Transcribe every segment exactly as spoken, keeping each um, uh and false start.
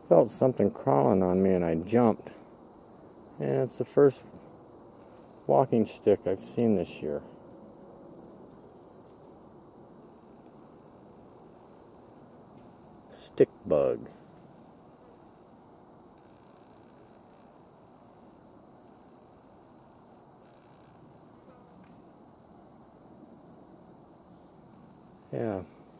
Felt something crawling on me and I jumped. And it's the first walking stick I've seen this year. Stick bug. Yeah.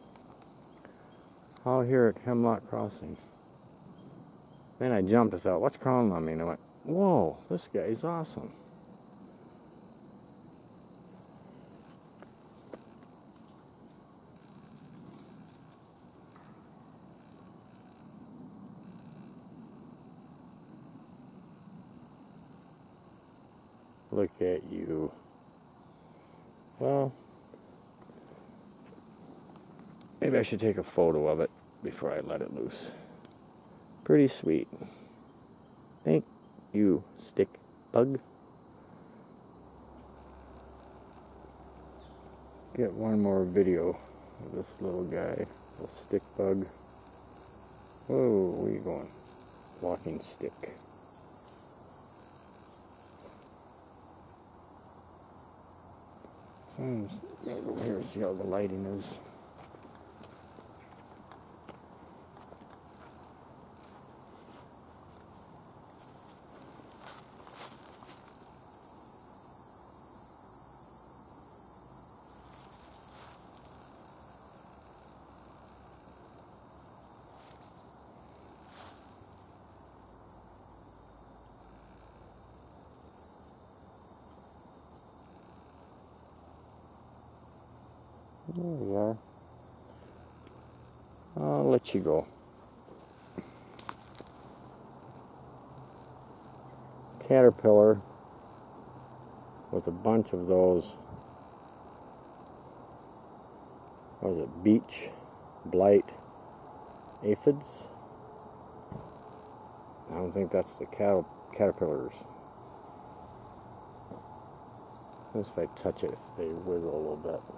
Out here at Hemlock Crossing. Then I jumped. I thought, what's crawling on me? And I went, whoa, this guy's awesome. Look at you. Well, maybe I should take a photo of it before I let it loose. Pretty sweet. Thank you, stick bug. Get one more video of this little guy, little stick bug. Whoa, where are you going? Walking stick. I'm gonna go over here and see how the lighting is. There we are. I'll let you go. Caterpillar with a bunch of those, what is it, beech blight aphids. I don't think that's the cat caterpillars. If I touch it, they wiggle a little bit.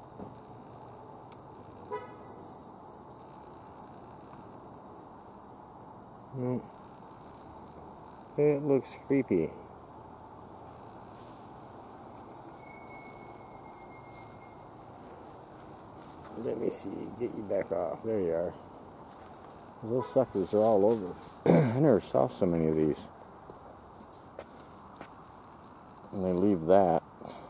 Mm. It looks creepy. Let me see, get you back off. There you are. Those suckers are all over. I never saw so many of these. And they leave that.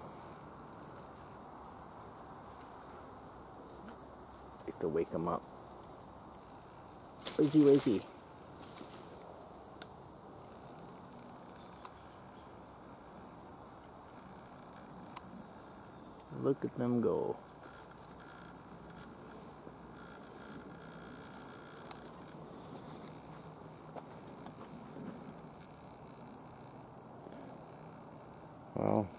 Have to wake them up. Wakey, wakey. Look at them go. Well,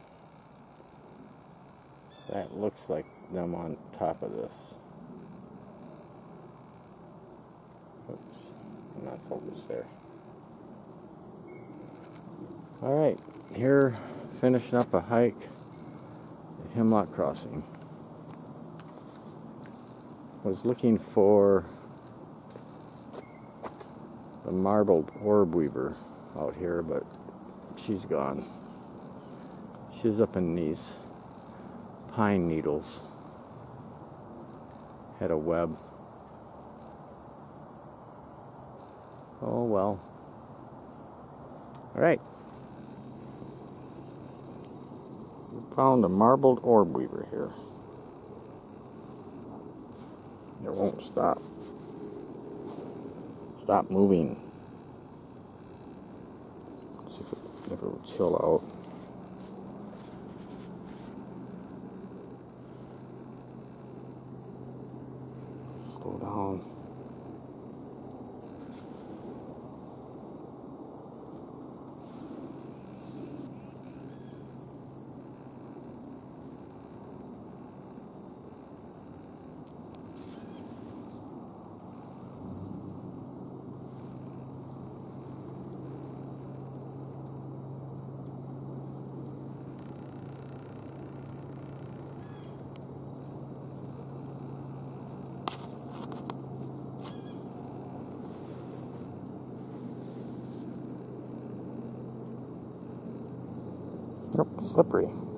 that looks like them on top of this. Oops, I'm not focused there. Alright, here finishing up a hike at Hemlock Crossing. I was looking for the marbled orb weaver out here, but she's gone. She's up in these pine needles. Had a web. Oh well. Alright. We found a marbled orb weaver here. It won't stop. Stop moving. Let's see if it, if it will chill out. Slow down. slippery.